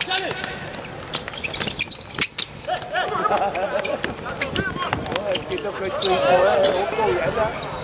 我係見到佢最後咧，好高人啦。